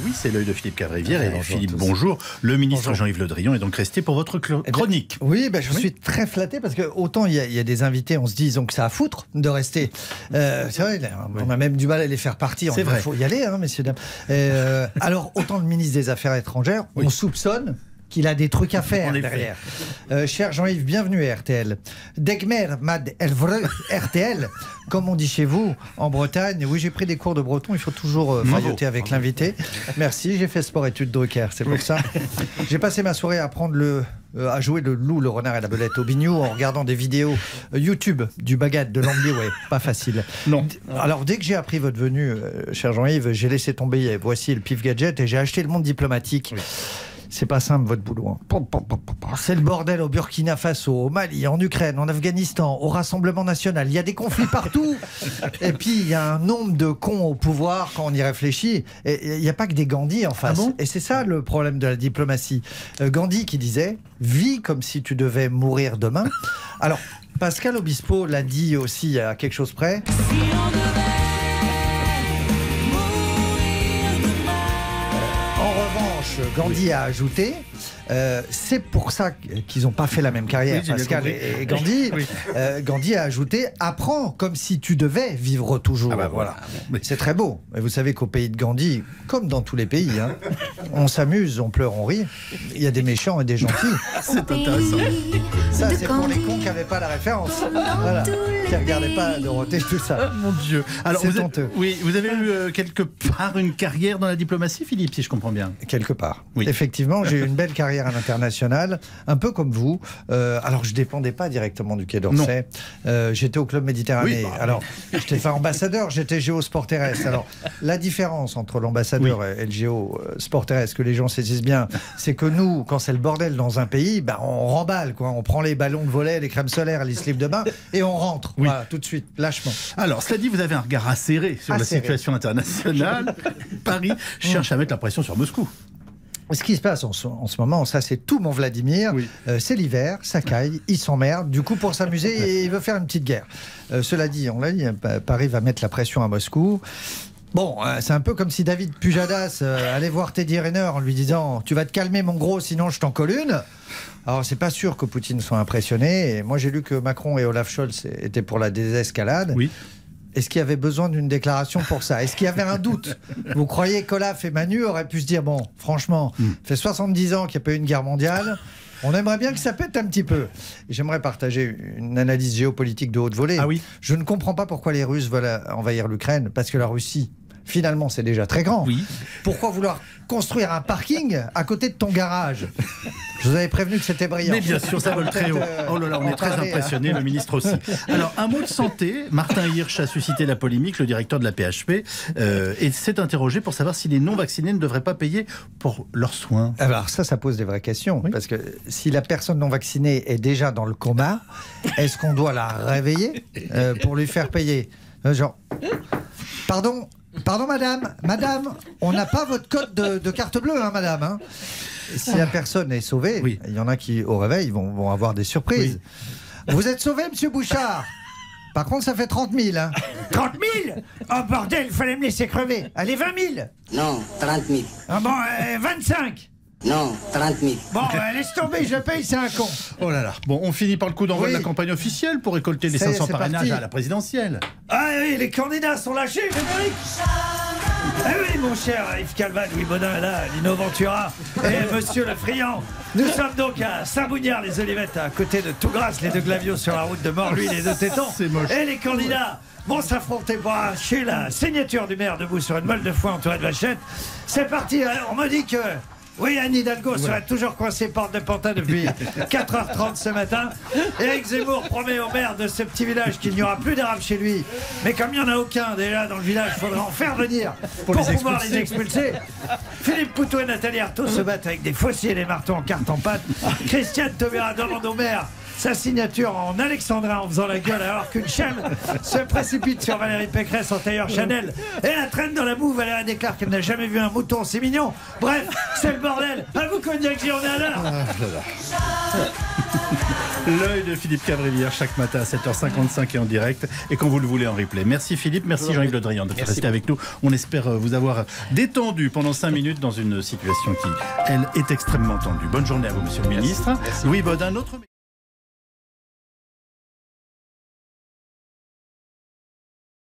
oui, c'est l'œil de Philippe Cavrivière. Et Philippe, bonjour. Le ministre Jean-Yves Le Drian est donc resté pour votre chronique. Oui, je suis très flatté parce que autant il y a des invités, on se dit que ça à foutre de rester. C'est vrai, on a même du mal à les faire partir. C'est vrai. Il faut y aller, messieurs, dames. Alors, autant le ministre des Affaires étrangères, on soupçonne qu'il a des trucs à faire derrière. Cher Jean-Yves, bienvenue à RTL. Degmer Mad Elvreux, RTL, comme on dit chez vous, en Bretagne. Oui, j'ai pris des cours de breton, il faut toujours failloter avec l'invité. Merci, j'ai fait sport-études Drucker, c'est pour ça. J'ai passé ma soirée à à jouer le loup, le renard et la belette au bignou en regardant des vidéos YouTube du bagat de l'anglais, pas facile. Non. Alors, dès que j'ai appris votre venue, cher Jean-Yves, j'ai laissé tomber Voici le Pif Gadget et j'ai acheté le Monde Diplomatique. Oui. C'est pas simple votre boulot. C'est le bordel au Burkina Faso, au Mali, en Ukraine, en Afghanistan, au Rassemblement National. Il y a des conflits partout. Et puis il y a un nombre de cons au pouvoir quand on y réfléchit. Et il n'y a pas que des Gandhi en face. Et c'est ça le problème de la diplomatie. Gandhi qui disait « Vis comme si tu devais mourir demain ». Alors Pascal Obispo l'a dit aussi à quelque chose près. Gandhi a ajouté, c'est pour ça qu'ils n'ont pas fait la même carrière, Pascal et Gandhi. Oui. Gandhi a ajouté, apprends comme si tu devais vivre toujours. Voilà. C'est très beau. Et vous savez qu'au pays de Gandhi, comme dans tous les pays, on s'amuse, on pleure, on rit. Il y a des méchants et des gentils. C'est intéressant. Ça, c'est pour les cons qui n'avaient pas la référence. Voilà. Qui ne regardaient pas Dorothée, tout ça. Mon Dieu. Alors, c'est honteux. Oui, vous avez eu quelque part une carrière dans la diplomatie, Philippe, si je comprends bien. Quelque part. Oui. Effectivement, j'ai eu une belle carrière à l'international, un peu comme vous. Alors, je ne dépendais pas directement du Quai d'Orsay. J'étais au Club Méditerranée. Alors, j'étais pas ambassadeur, j'étais géosport terrestre. Alors, la différence entre l'ambassadeur et le géosport terrestre, que les gens saisissent bien, c'est que nous, quand c'est le bordel dans un pays, on remballe, quoi. On prend les ballons de volet, les crèmes solaires, les slips de bain et on rentre. Voilà, tout de suite, lâchement. Alors, cela dit, vous avez un regard acéré sur la situation internationale. Paris cherche à mettre la pression sur Moscou. Ce qui se passe en ce moment, ça c'est tout mon Vladimir, c'est l'hiver, ça caille, il s'emmerde, du coup pour s'amuser, il veut faire une petite guerre. Cela dit, on l'a dit, Paris va mettre la pression à Moscou. Bon, c'est un peu comme si David Pujadas allait voir Teddy Riner en lui disant « Tu vas te calmer mon gros, sinon je t'en colle une ». Alors c'est pas sûr que Poutine soit impressionné. Et moi j'ai lu que Macron et Olaf Scholz étaient pour la désescalade. Oui. Est-ce qu'il y avait besoin d'une déclaration pour ça? Est-ce qu'il y avait un doute? Vous croyez qu'Olaf et Manu auraient pu se dire, bon, franchement, ça fait 70 ans qu'il n'y a pas eu une guerre mondiale, on aimerait bien que ça pète un petit peu. Et j'aimerais partager une analyse géopolitique de haute volée. Ah oui. Je ne comprends pas pourquoi les Russes veulent envahir l'Ukraine, parce que la Russie, finalement, c'est déjà très grand. Oui. Pourquoi vouloir construire un parking à côté de ton garage? Je vous avais prévenu que c'était brillant. Mais bien sûr, ça vole très haut. Oh là là, on est très impressionnés, le ministre aussi. Alors, un mot de santé. Martin Hirsch a suscité la polémique, le directeur de la PHP, et s'est interrogé pour savoir si les non-vaccinés ne devraient pas payer pour leurs soins. Alors ça pose des vraies questions. Parce que si la personne non vaccinée est déjà dans le coma, est-ce qu'on doit la réveiller pour lui faire payer? Genre, pardon madame, on n'a pas votre code de carte bleue, madame. Hein. Si la personne est sauvée, il y en a qui, au réveil, vont avoir des surprises. Oui. Vous êtes sauvé, monsieur Bouchard? Par contre, ça fait 30 000. Hein. 30 000? Oh bordel, il fallait me laisser crever. Allez, 20 000? Non, 30 000. Ah bon, 25? Non, 30 000. Bon, laisse tomber, je paye, c'est un con. Oh là là. Bon, on finit par le coup d'envoi de la campagne officielle pour récolter les 500 parrainages à la présidentielle. Ah oui, les candidats sont lâchés, générique. Ah oui, mon cher Yves Calva, Louis Baudin, là, Lino Ventura et Monsieur Le Friand. Nous sommes donc à Saint-Bounière-les-Olivettes, à côté de Tougrasse, les deux glavios sur la route de Morluis, les deux tétons. C'est moche. Et les candidats vont s'affronter pour arracher la signature du maire debout sur une meule de foin entourée de vachettes. C'est parti, on me dit que... Oui, Anne Hidalgo serait toujours coincée porte de Pantin depuis 4h30 ce matin. Éric Zemmour promet au maire de ce petit village qu'il n'y aura plus d'Arabes chez lui. Mais comme il n'y en a aucun déjà dans le village, il faudra en faire venir pour pouvoir les expulser. Philippe Poutou et Nathalie Arthaud se battent avec des fossiers et des marteaux en carte en pâte. Christiane Taubira demande au maire sa signature en alexandrin en faisant la gueule alors qu'une chaîne se précipite sur Valérie Pécresse en tailleur Chanel et la traîne dans la boue. Valérie déclare qu'elle n'a jamais vu un mouton aussi mignon. Bref, c'est le bordel. À vous Cognac, j'y en ai à l'heure. L'œil de Philippe Cavrivière chaque matin à 7h55 et en direct et quand vous le voulez en replay. Merci Philippe, merci Jean-Yves Le Drian d'être resté avec nous. On espère vous avoir détendu pendant 5 minutes dans une situation qui, elle, est extrêmement tendue. Bonne journée à vous, monsieur le ministre. Louis Baudin, notre